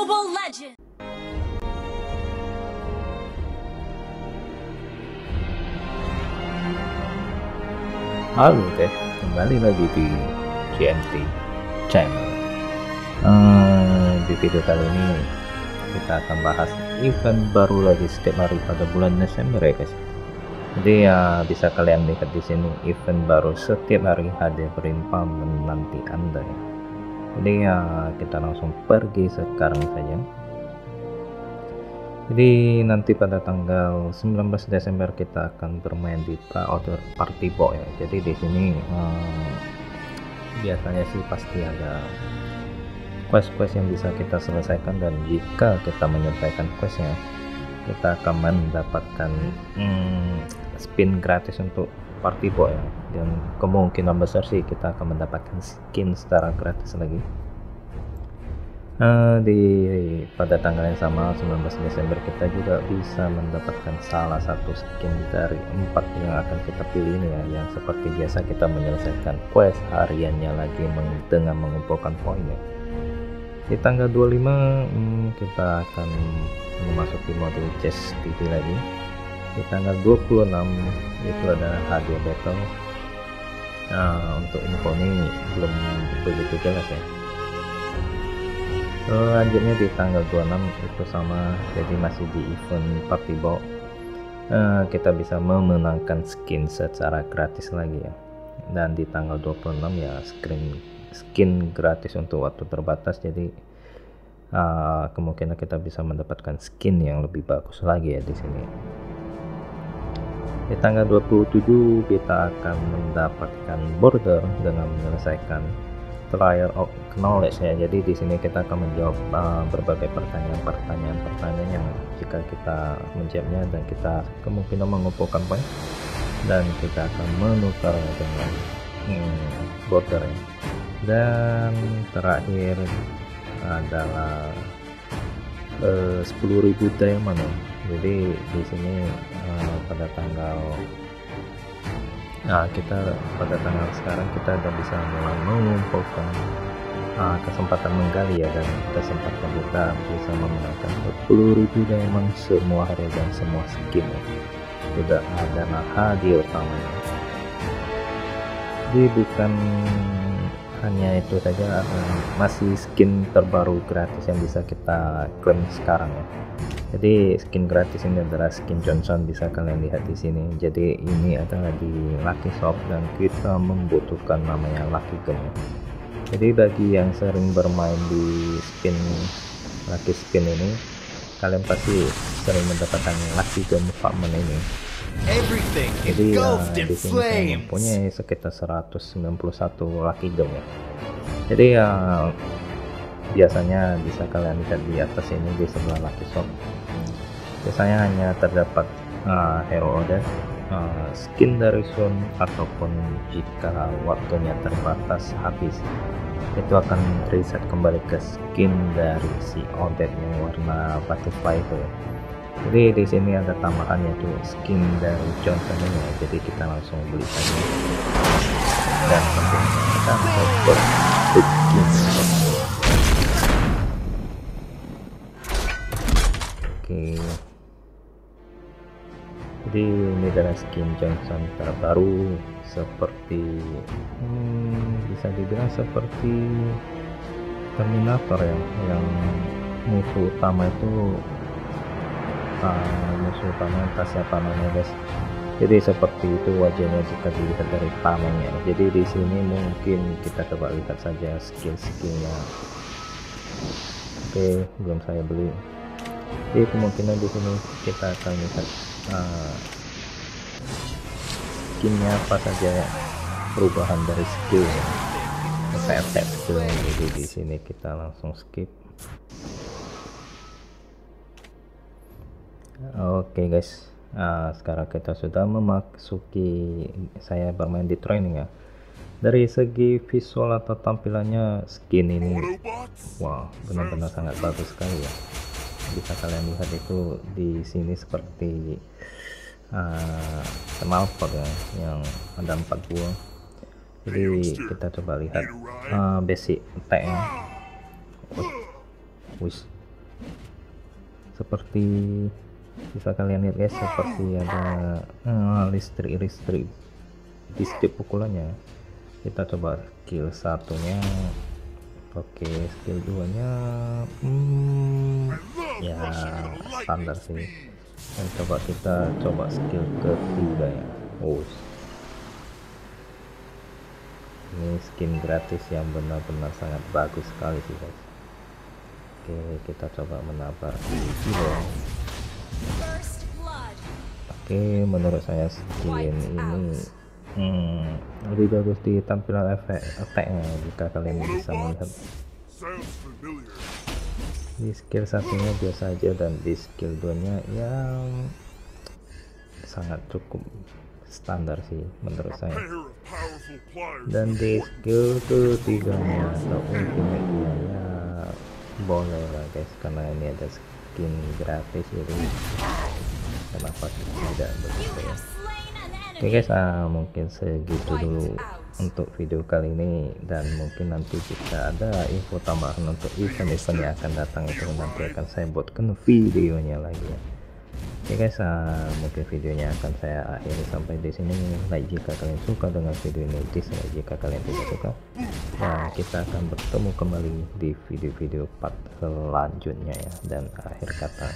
Mobile Legends! Halo guys, kembali lagi di GMT Channel. Di video kali ini kita akan bahas event baru lagi setiap hari pada bulan Desember ya guys. Jadi ya bisa kalian lihat di sini event baru setiap hari hadir berlimpah menanti Anda ya. Jadi ya kita langsung pergi sekarang saja. Jadi nanti pada tanggal 19 Desember kita akan bermain di Pre-Order Party Box ya. Jadi di sini biasanya sih pasti ada quest-quest yang bisa kita selesaikan, dan jika kita menyelesaikan questnya kita akan mendapatkan spin gratis untuk Party Box ya. Dan kemungkinan besar sih kita akan mendapatkan skin secara gratis lagi. Pada tanggal yang sama 19 Desember kita juga bisa mendapatkan salah satu skin dari 4 yang akan kita pilih ini ya, yang seperti biasa kita menyelesaikan quest hariannya lagi dengan mengumpulkan poin ya. Di tanggal 25 kita akan memasuki mode chest TV lagi. Di tanggal 26 itu ada hadiah battle. Untuk info ini belum begitu jelas ya. Selanjutnya di tanggal 26 itu sama, jadi masih di event Party Box, kita bisa memenangkan skin secara gratis lagi ya. Dan di tanggal 26 ya skin gratis untuk waktu terbatas, jadi kemungkinan kita bisa mendapatkan skin yang lebih bagus lagi ya di sini. Di tanggal 27 kita akan mendapatkan border dengan menyelesaikan Trial of Knowledge ya. Jadi di sini kita akan menjawab berbagai pertanyaan yang jika kita menjawabnya, dan kita kemungkinan mengumpulkan poin, dan kita akan menukar dengan border ya. Dan terakhir adalah 10.000 diamond ya. Jadi di sini pada tanggal pada tanggal sekarang kita udah bisa mulai mengumpulkan kesempatan menggali ya, dan kesempatan kita bisa memenangkan 10.000 diamond semua hari dan semua skin ya. Tidak ada hadiah utamanya. Jadi bukan hanya itu saja, masih skin terbaru gratis yang bisa kita klaim sekarang ya. Jadi skin gratis ini adalah skin Johnson, bisa kalian lihat di sini. Jadi ini adalah di Lucky Shop dan kita membutuhkan namanya Lucky Gun ya. Jadi bagi yang sering bermain di Lucky Spin ini, kalian pasti sering mendapatkan Lucky Gun fragment ini. Jadi di sini saya mempunyai sekitar 191 Lucky Gun ya. Jadi biasanya bisa kalian lihat di atas ini di sebelah Lucky Shop. Biasanya hanya terdapat hero order, skin dari Sun, ataupun jika waktunya terbatas habis itu akan reset kembali ke skin dari si Odette yang warna butterfly itu ya. Jadi di sini ada tambahan yaitu skin dari Johnson ini ya. Jadi kita langsung beli saja, dan tentunya kita dapat skin. Oke. Jadi ini adalah skin Johnson terbaru, seperti bisa dibilang seperti Terminator ya, yang musuh utama itu siapa namanya guys. Jadi seperti itu wajahnya jika dilihat dari tamengnya. Jadi di sini mungkin kita coba lihat saja skill-skillnya. Oke, belum saya beli. Jadi kemungkinan di sini kita akan lihat skinnya apa saja ya, perubahan dari skill ya. Attack skill. Jadi di sini kita langsung skip. Oke guys, sekarang kita sudah memasuki, saya bermain di training ya. Dari segi visual atau tampilannya skin ini wow, benar-benar sangat bagus sekali ya. Bisa kalian lihat itu di sini seperti knalpot ya, yang ada 4 buah. Jadi kita coba lihat basic attack nya. Wih, seperti bisa kalian lihat guys, seperti ada listrik di setiap pukulannya. Kita coba skill satunya. Oke, skill 2 nya ya standar sih. Dan kita coba skill ketiga ya. Ini skin gratis yang benar-benar sangat bagus sekali sih guys. Oke, kita coba menambah kilo. Oke, menurut saya skin ini lebih bagus di tampilan efeknya jika kalian bisa melihat. Di skill satunya biasa aja, dan di skill 2 nya yang sangat cukup standar sih menurut saya. Dan di skill ketiganya atau ultimate nya ya boleh lah guys, karena ini ada skin gratis, jadi kenapa tidak begitu ya. Oke guys, mungkin segitu dulu untuk video kali ini, dan mungkin nanti jika ada info tambahan untuk event-event yang akan datang itu nanti akan saya buatkan videonya lagi ya. Oke guys, mungkin videonya akan saya akhiri sampai di sini. Like jika kalian suka dengan video ini, dislike jika kalian tidak suka. Nah, kita akan bertemu kembali di video-video part selanjutnya ya. Dan akhir kata,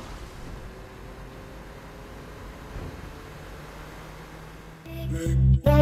salam.